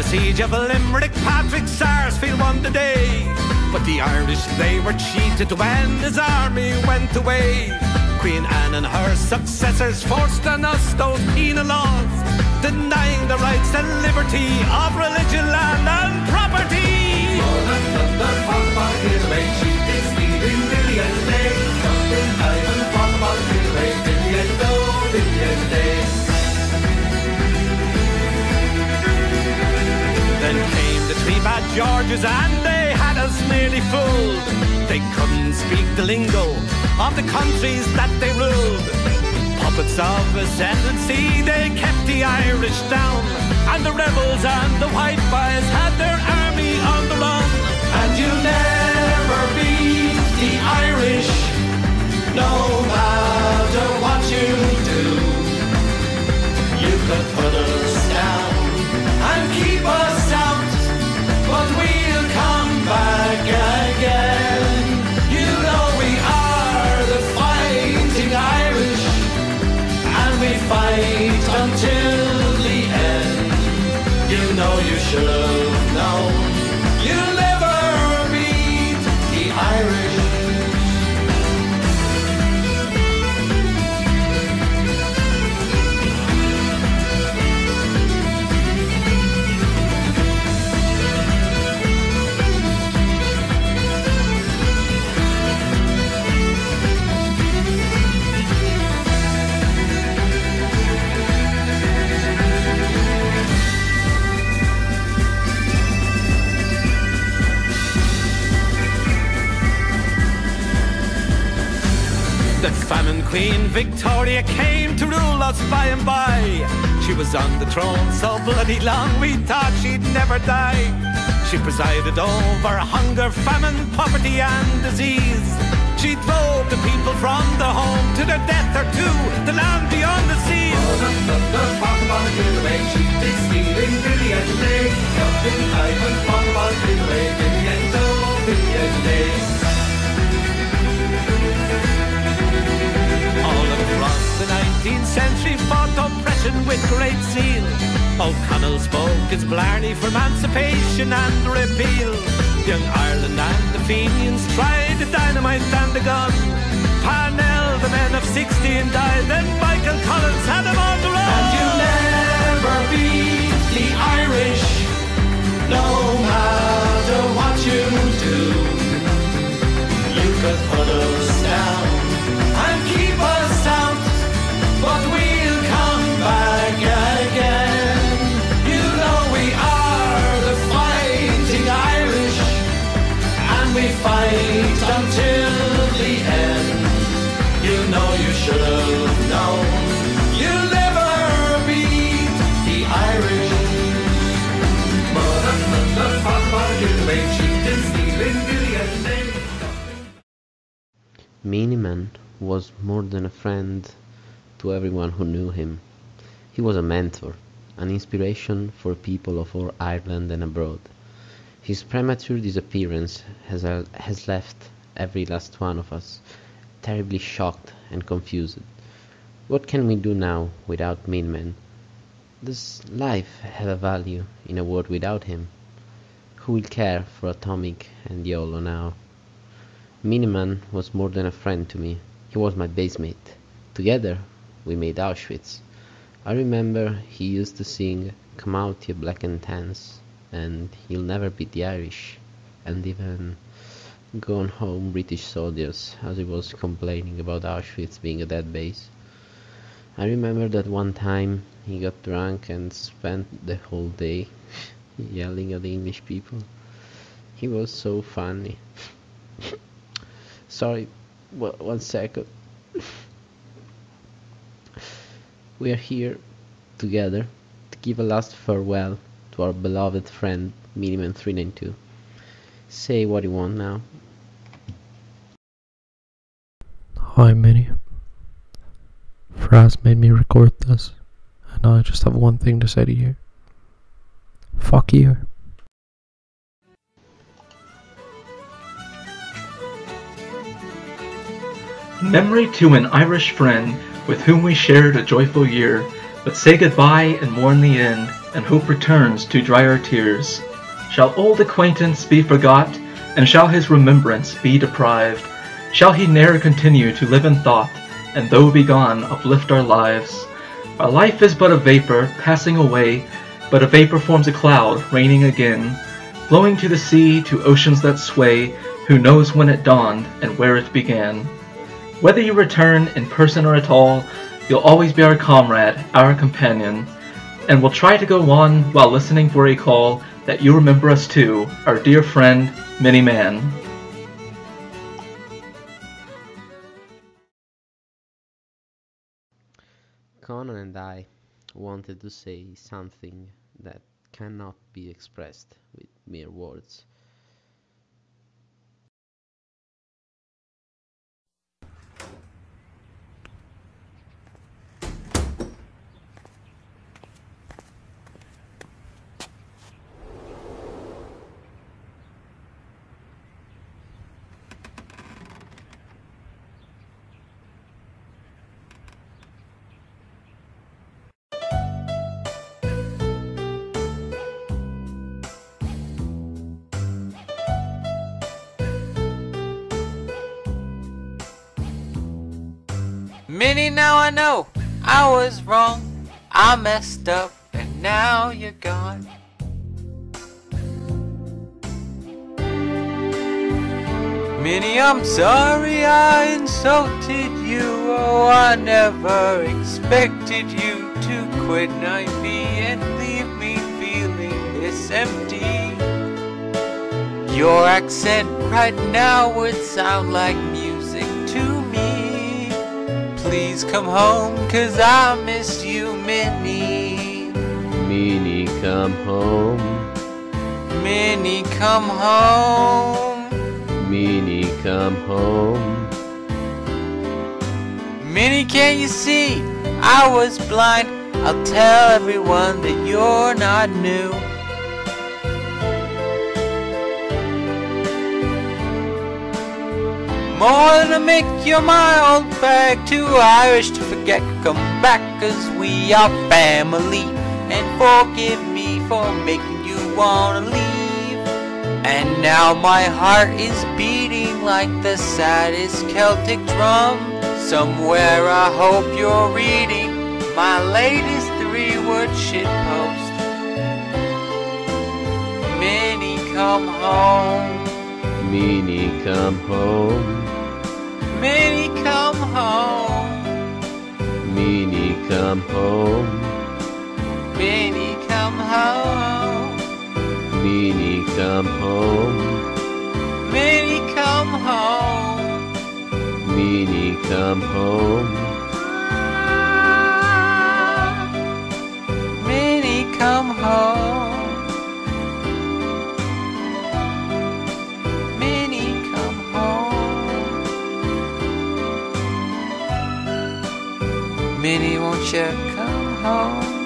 siege of Limerick, Patrick Sarsfield won the day. But the Irish, they were cheated when his army went away. Queen Anne and her successors forced on us those penal laws, denying the rights and liberty of religion, land and property. Then came the three bad Georges and they had us nearly fooled. They couldn't speak the lingo of the countries that they ruled. Puppets of ascendancy, they kept the Irish down, and the rebels and the white boys had their army on the run. And you never beat the Irish, no matter what you do. You could put us down and keep us out, but we'll come back again. You know we are the fighting Irish, and we fight until the end. You know you should have known you'll never beat the Irish. The famine queen Victoria came to rule us by and by. She was on the throne so bloody long we thought she'd never die. She presided over hunger, famine, poverty and disease. She drove the people from their home to their death or to the land beyond the seas. All across the 19th century fought oppression with great zeal. O'Connell spoke his blarney for emancipation and repeal. Young Ireland and the Fenians tried the dynamite and the gun. Parnell, the men of 16 died, then Michael Collins had them on the run. And you never beat the Irish, no matter what you do. You could put us down and keep us out, but we'll come back again. You know we are the fighting Irish, and we fight until the end. You know you should have known you'll never beat the Irish. Miniman was more than a friend to everyone who knew him. He was a mentor, an inspiration for people of all Ireland and abroad. His premature disappearance has left every last one of us terribly shocked and confused. What can we do now without Miniman? Does life have a value in a world without him? Who will care for Atomic and YOLO now? Miniman was more than a friend to me. He was my basemate. Together we made Auschwitz. I remember he used to sing "Come out you black and tans" and "You'll never beat the Irish," and even "Gone home British soldiers," as he was complaining about Auschwitz being a dead base. I remember that one time he got drunk and spent the whole day yelling at the English people. He was so funny. Sorry, one second. We are here together to give a last farewell to our beloved friend Miniman 392. Say what you want now. Hi Minnie. Fraz made me record this, and I just have one thing to say to you. Fuck you. Memory to an Irish friend with whom we shared a joyful year, but say goodbye and mourn the end. and hope returns to dry our tears. Shall old acquaintance be forgot, and shall his remembrance be deprived? Shall he ne'er continue to live in thought, and though be gone, uplift our lives? Our life is but a vapor, passing away, but a vapor forms a cloud, raining again, blowing to the sea, to oceans that sway, who knows when it dawned, and where it began. Whether you return in person or at all, you'll always be our comrade, our companion, and we'll try to go on while listening for a call that you remember us too, our dear friend, Miniman. Conan and I wanted to say something that cannot be expressed with mere words. Minnie, now I know I was wrong. I messed up and now you're gone. Minnie, I'm sorry I insulted you. Oh, I never expected you to quit 9B and leave me feeling this empty. Your accent right now would sound like music to me. Please come home, 'cause I miss you, Minnie. Minnie, come home. Minnie, come home. Minnie, come home. Minnie, can't you see I was blind? I'll tell everyone that you're not new. More than a Mick, you're my old bag. Too Irish to forget, come back, 'cause we are family. And forgive me for making you wanna leave. And now my heart is beating like the saddest Celtic drum. Somewhere I hope you're reading my latest 3-word shitpost. Minnie, come home. Minnie, come home. Minnie, come home. Minnie, come home. Minnie, come home. Minnie, come home. Minnie, come home. Minnie, come home. Minnie, come home. Minnie, come home. Minnie, won't you come home?